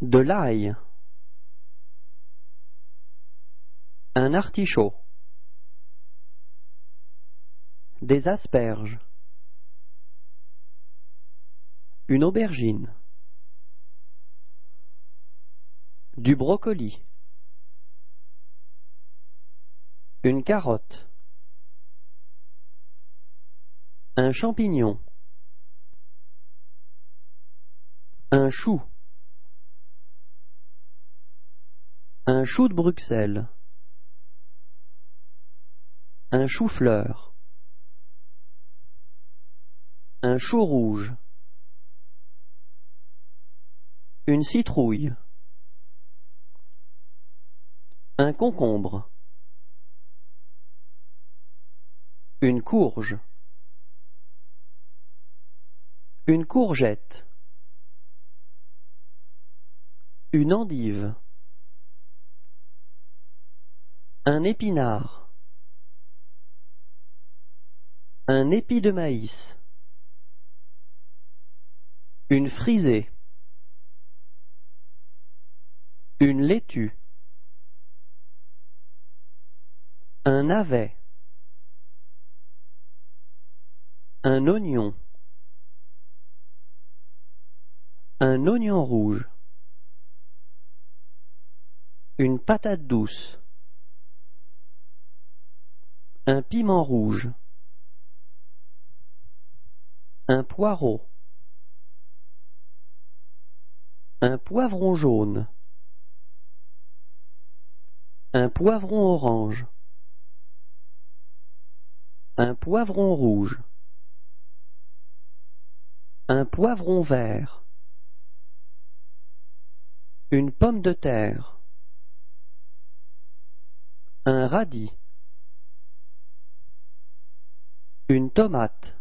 De l'ail. Un artichaut. Des asperges. Une aubergine. Du brocoli. Une carotte. Un champignon. Un chou. Un chou de Bruxelles. Un chou-fleur. Un chou rouge. Une citrouille. Un concombre. Une courge. Une courgette. Une endive. Un épinard. Un épi de maïs. Une frisée. Une laitue. Un navet. Un oignon. Un oignon rouge. Une patate douce. Un piment rouge. Un poireau. Un poivron jaune. Un poivron orange. Un poivron rouge. Un poivron vert. Une pomme de terre. Un radis. Une tomate.